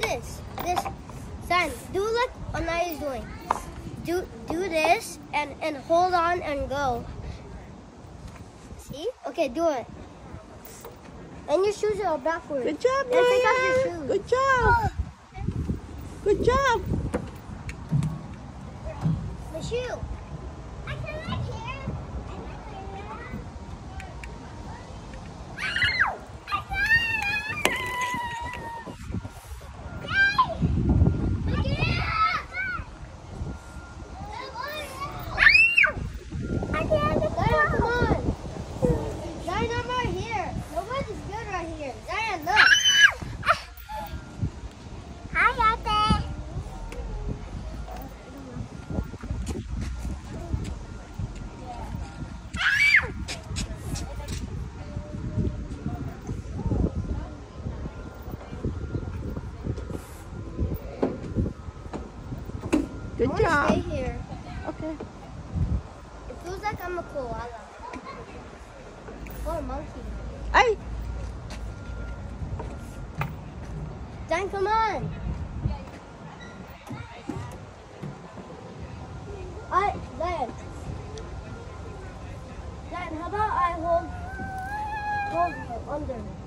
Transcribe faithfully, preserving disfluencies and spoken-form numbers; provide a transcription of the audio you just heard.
this. This. Son, do like Anaiah is doing. Do do this and and hold on and go. See? Okay, do it. And your shoes are backwards. Good job, and take off your Anaiah. shoes. Good job. Good job. My shoe. I can right here. Good I job. stay here. Okay. It feels like I'm a koala. Or a monkey. Hey. Dan, come on. I, Dan. Dan, how about I hold, hold you under?